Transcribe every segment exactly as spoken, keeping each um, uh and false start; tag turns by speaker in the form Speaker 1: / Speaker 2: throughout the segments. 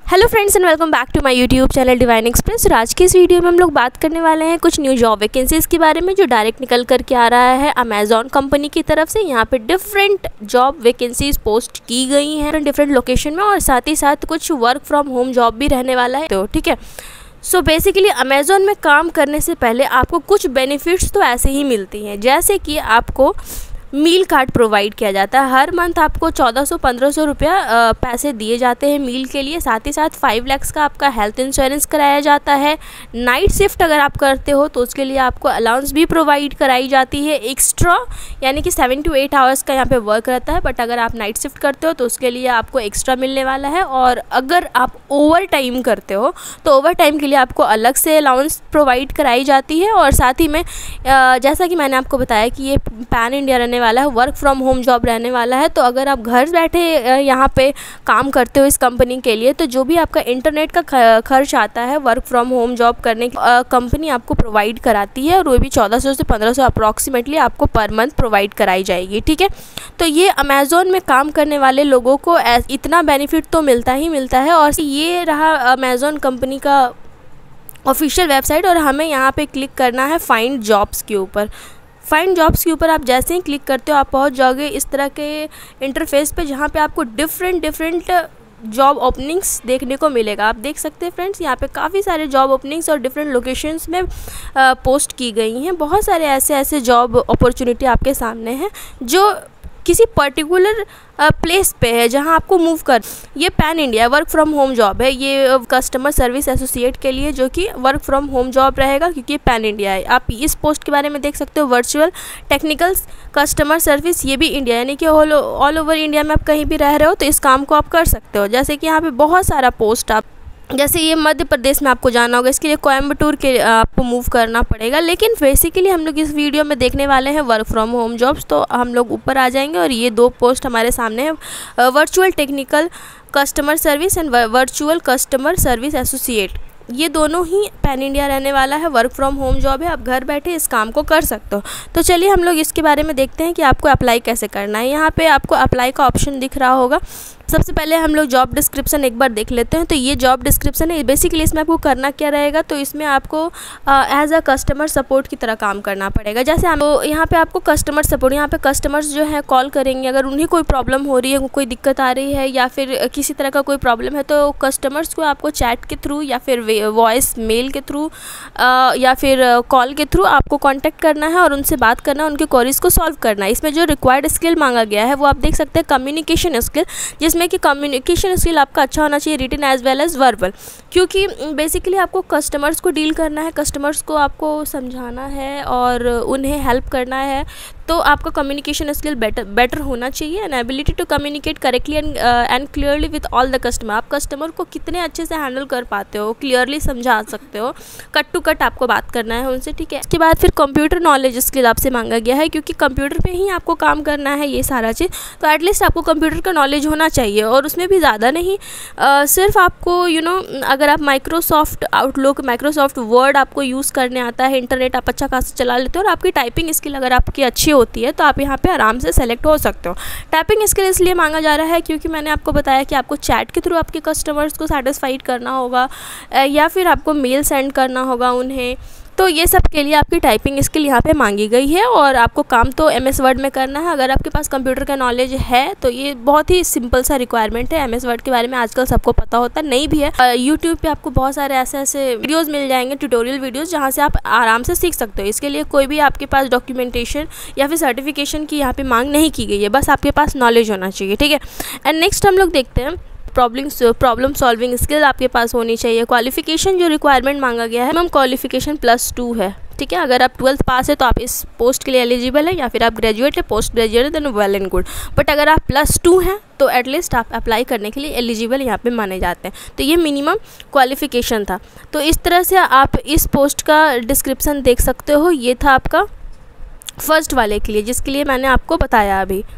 Speaker 1: Hello friends and welcome back to my YouTube channel Divine Express. और आज की इस वीडियो में हम लोग बात करने वाले हैं कुछ न्यू जॉब वैकेंसीज़ के बारे में जो डायरेक्ट निकल कर के आ रहा है अमेजॉन कंपनी की तरफ से। यहाँ पे डिफरेंट जॉब वैकेंसीज पोस्ट की गई हैं डिफरेंट लोकेशन में, और साथ ही साथ कुछ वर्क फ्रॉम होम जॉब भी रहने वाला है। तो ठीक है, सो बेसिकली अमेज़ॉन में काम करने से पहले आपको कुछ बेनिफिट्स तो ऐसे ही मिलती हैं, जैसे कि आपको मील कार्ड प्रोवाइड किया जाता है। हर मंथ आपको चौदह सौ पंद्रह सौ रुपया पैसे दिए जाते हैं मील के लिए। साथ ही साथ फाइव लैक्स का आपका हेल्थ इंश्योरेंस कराया जाता है। नाइट शिफ्ट अगर आप करते हो तो उसके लिए आपको अलाउंस भी प्रोवाइड कराई जाती है एक्स्ट्रा, यानी कि सेवन टू एट आवर्स का यहाँ पे वर्क रहता है, बट अगर आप नाइट शिफ्ट करते हो तो उसके लिए आपको एक्स्ट्रा मिलने वाला है। और अगर आप ओवर टाइम करते हो तो ओवर टाइम के लिए आपको अलग से अलाउंस प्रोवाइड कराई जाती है। और साथ ही में जैसा कि मैंने आपको बताया कि ये पैन इंडिया रहने वाला है, वर्क फ्रॉम होम जॉब रहने वाला है। तो अगर आप घर बैठे यहाँ पे काम करते हो इस कंपनी के लिए, तो जो भी आपका इंटरनेट का खर्च आता है वर्क फ्रॉम होम जॉब करने की कंपनी आपको प्रोवाइड कराती है, और वो भी चौदह सौ से पंद्रह सौ अप्रॉक्सीमेटली आपको पर मंथ प्रोवाइड कराई जाएगी। ठीक है, तो ये अमेज़ॉन में काम करने वाले लोगों को इतना बेनिफिट तो मिलता ही मिलता है। और ये रहा अमेज़ॉन कंपनी का ऑफिशियल वेबसाइट, और हमें यहाँ पे क्लिक करना है फाइंड जॉब्स के ऊपर। फाइंड जॉब्स के ऊपर आप जैसे ही क्लिक करते हो आप पहुंच जाओगे इस तरह के इंटरफेस पे, जहां पे आपको डिफरेंट डिफरेंट जॉब ओपनिंग्स देखने को मिलेगा। आप देख सकते हैं फ्रेंड्स, यहाँ पे काफ़ी सारे जॉब ओपनिंग्स और डिफरेंट लोकेशंस में आ, पोस्ट की गई हैं। बहुत सारे ऐसे ऐसे जॉब अपॉर्चुनिटी आपके सामने हैं जो किसी पर्टिकुलर प्लेस पे है जहां आपको मूव कर। ये pan India work from home job है, ये कस्टमर सर्विस एसोसिएट के लिए, जो कि वर्क फ्रॉम होम जॉब रहेगा क्योंकि ये पैन इंडिया है। आप इस पोस्ट के बारे में देख सकते हो, वर्चुअल टेक्निकल कस्टमर सर्विस, ये भी इंडिया, यानी कि ऑल ऑल ओवर इंडिया में आप कहीं भी रह रहे हो तो इस काम को आप कर सकते हो। जैसे कि यहाँ पे बहुत सारा पोस्ट आप, जैसे ये मध्य प्रदेश में आपको जाना होगा, इसके लिए कोयम्बटूर के आपको मूव करना पड़ेगा। लेकिन बेसिकली हम लोग इस वीडियो में देखने वाले हैं वर्क फ्रॉम होम जॉब्स। तो हम लोग ऊपर आ जाएंगे और ये दो पोस्ट हमारे सामने हैं, virtual technical customer service and virtual customer service associate. ये दोनों ही पैन इंडिया रहने वाला है, वर्क फ्रॉम होम जॉब है, आप घर बैठे इस काम को कर सकते हो। तो चलिए हम लोग इसके बारे में देखते हैं कि आपको अप्लाई कैसे करना है। यहाँ पे आपको अप्लाई का ऑप्शन दिख रहा होगा। सबसे पहले हम लोग जॉब डिस्क्रिप्शन एक बार देख लेते हैं। तो ये जॉब डिस्क्रिप्शन है। बेसिकली इसमें आपको करना क्या रहेगा, तो इसमें आपको एज अ कस्टमर सपोर्ट की तरह काम करना पड़ेगा। जैसे हम तो यहाँ पे आपको कस्टमर सपोर्ट, यहाँ पे कस्टमर्स जो है कॉल करेंगे, अगर उन्हें कोई प्रॉब्लम हो रही है, कोई दिक्कत आ रही है या फिर किसी तरह का कोई प्रॉब्लम है, तो कस्टमर्स को आपको चैट के थ्रू या फिर वॉइस मेल के थ्रू या फिर कॉल के थ्रू आपको कॉन्टैक्ट करना है और उनसे बात करना है, उनके क्वेरीज को सॉल्व करना है। इसमें जो रिक्वायर्ड स्किल मांगा गया है वो आप देख सकते हैं, कम्युनिकेशन स्किल, जिसमें कि कम्युनिकेशन स्किल आपका अच्छा होना चाहिए, written as well as verbal, क्योंकि बेसिकली आपको कस्टमर्स को डील करना है, कस्टमर्स को आपको समझाना है और उन्हें हेल्प करना है। तो आपका कम्युनिकेशन स्किल बेटर बेटर होना चाहिए। And ability to communicate correctly and and clearly with all the customer. आप कस्टमर को कितने अच्छे से हैंडल कर पाते हो, क्लियरली समझा सकते हो, कट टू कट आपको बात करना है उनसे। ठीक है, इसके बाद फिर कंप्यूटर नॉलेज स्किल आपसे मांगा गया है, क्योंकि कंप्यूटर पे ही आपको काम करना है ये सारा चीज़। तो एटलीस्ट आपको कंप्यूटर का नॉलेज होना चाहिए, और उसमें भी ज़्यादा नहीं, uh, सिर्फ आपको यू you नो know, अगर आप माइक्रोसॉफ्ट आउटलुक, माइक्रोसॉफ्ट वर्ड आपको यूज़ करने आता है, इंटरनेट आप अच्छा खासा चला लेते हो, और आपकी टाइपिंग स्किल अगर आपकी अच्छी होती है तो आप यहाँ पे आराम से सेलेक्ट हो सकते हो। टाइपिंग स्किल इसलिए मांगा जा रहा है क्योंकि मैंने आपको बताया कि आपको चैट के थ्रू आपके कस्टमर्स को सेटिस्फाइड करना होगा, या फिर आपको मेल सेंड करना होगा उन्हें। तो ये सब के लिए आपकी टाइपिंग स्किल यहाँ पे मांगी गई है, और आपको काम तो एम एस वर्ड में करना है। अगर आपके पास कंप्यूटर का नॉलेज है तो ये बहुत ही सिंपल सा रिक्वायरमेंट है। एम एस वर्ड के बारे में आजकल सबको पता होता नहीं भी है। यूट्यूब पे आपको बहुत सारे ऐसे ऐसे वीडियोस मिल जाएंगे, ट्यूटोरियल वीडियोस, जहाँ से आप आराम से सीख सकते हो। इसके लिए कोई भी आपके पास डॉक्यूमेंटेशन या फिर सर्टिफिकेशन की यहाँ पे मांग नहीं की गई है, बस आपके पास नॉलेज होना चाहिए। ठीक है, एंड नेक्स्ट हम लोग देखते हैं प्रॉब्लम प्रॉब्लम सॉल्विंग स्किल आपके पास होनी चाहिए। क्वालिफिकेशन जो रिक्वायरमेंट मांगा गया है, मैम क्वालिफिकेशन प्लस टू है। ठीक है, अगर आप ट्वेल्थ पास है तो आप इस पोस्ट के लिए एलिजिबल है, या फिर आप ग्रेजुएट है, पोस्ट ग्रेजुएट है, then well and good. But अगर आप प्लस टू हैं तो एटलीस्ट आप अप्लाई करने के लिए एलिजिबल यहाँ पे माने जाते हैं। तो ये मिनिमम क्वालिफिकेशन था। तो इस तरह से आप इस पोस्ट का डिस्क्रिप्शन देख सकते हो। ये था आपका फर्स्ट वाले के लिए, जिसके लिए मैंने आपको बताया अभी।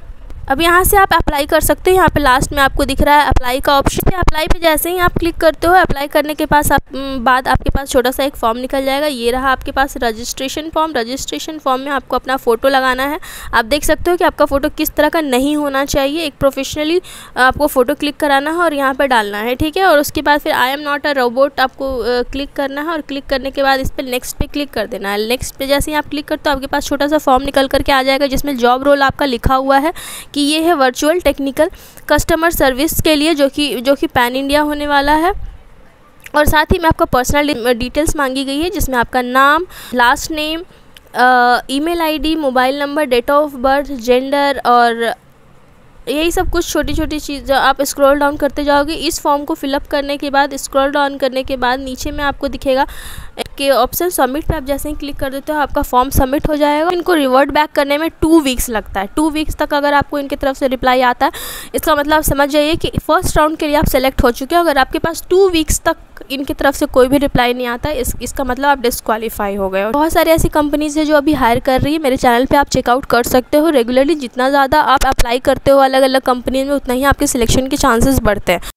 Speaker 1: अब यहाँ से आप अप्लाई कर सकते हो। यहाँ पे लास्ट में आपको दिख रहा है अप्लाई का ऑप्शन। अप्लाई पे जैसे ही आप क्लिक करते हो, अप्लाई करने के पास आप बाद आपके पास छोटा सा एक फॉर्म निकल जाएगा। ये रहा आपके पास रजिस्ट्रेशन फॉर्म। रजिस्ट्रेशन फॉर्म में आपको अपना फ़ोटो लगाना है। आप देख सकते हो कि आपका फ़ोटो किस तरह का नहीं होना चाहिए। एक प्रोफेशनली आपको फ़ोटो क्लिक कराना है और यहाँ पर डालना है, ठीक है। और उसके बाद फिर I am not a robot आपको क्लिक करना है और क्लिक करने के बाद इस पर नेक्स्ट पे क्लिक कर देना है। नेक्स्ट पे जैसे ही आप क्लिक करते हो आपके पास छोटा सा फॉर्म निकल करके आ जाएगा जिसमें जॉब रोल आपका लिखा हुआ है कि ये है वर्चुअल टेक्निकल कस्टमर सर्विस के लिए, जो कि जो कि पैन इंडिया होने वाला है। और साथ ही में आपका पर्सनल डिटेल्स मांगी गई है जिसमें आपका नाम, last name, email ID, mobile number, date of birth, gender और यही सब कुछ छोटी छोटी चीज़ आप स्क्रॉल डाउन करते जाओगे। इस फॉर्म को फिलअप करने के बाद, स्क्रॉल डाउन करने के बाद नीचे में आपको दिखेगा कि ऑप्शन सबमिट पे आप जैसे ही क्लिक कर देते हो आपका फॉर्म सबमिट हो जाएगा। इनको रिवर्ट बैक करने में टू वीक्स लगता है। टू वीक्स तक अगर आपको इनकी तरफ से रिप्लाई आता है, इसका मतलब आप समझ जाइए कि फर्स्ट राउंड के लिए आप सेलेक्ट हो चुके हो। अगर आपके पास टू वीक्स तक इनकी तरफ से कोई भी रिप्लाई नहीं आता है, इस इसका मतलब आप डिस्क्वालीफाई हो गए हो। बहुत सारी ऐसी कंपनीज है जो अभी हायर कर रही है। मेरे चैनल पे आप चेकआउट कर सकते हो। रेगुलरली जितना ज़्यादा आप अप्लाई करते हो अलग अलग कंपनी में, उतना ही आपके सिलेक्शन के चांसेस बढ़ते हैं।